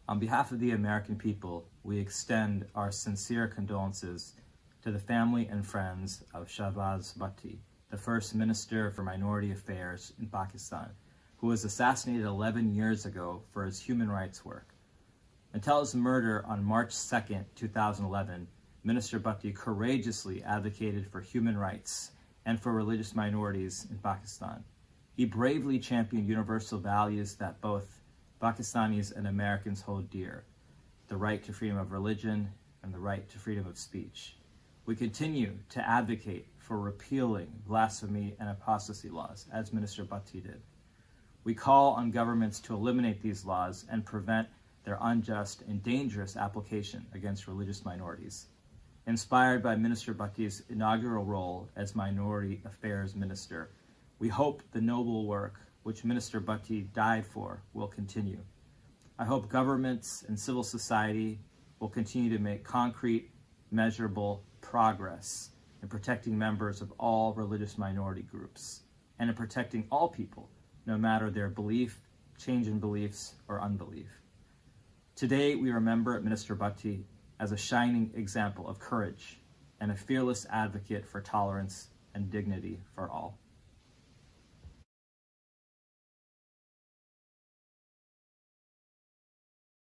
On behalf of the American people, we extend our sincere condolences to the family and friends of Shahbaz Bhatti, the first Minister for Minority Affairs in Pakistan, who was assassinated 11 years ago for his human rights work. Until his murder on March 2, 2011, Minister Bhatti courageously advocated for human rights and for religious minorities in Pakistan. He bravely championed universal values that both Pakistanis and Americans hold dear: the right to freedom of religion and the right to freedom of speech. We continue to advocate for repealing blasphemy and apostasy laws, as Minister Bhatti did. We call on governments to eliminate these laws and prevent their unjust and dangerous application against religious minorities. Inspired by Minister Bhatti's inaugural role as Minority Affairs Minister, we hope the noble work which Minister Bhatti died for will continue. I hope governments and civil society will continue to make concrete, measurable progress in protecting members of all religious minority groups and in protecting all people, no matter their belief, change in beliefs, or unbelief. Today, we remember Minister Bhatti as a shining example of courage and a fearless advocate for tolerance and dignity for all.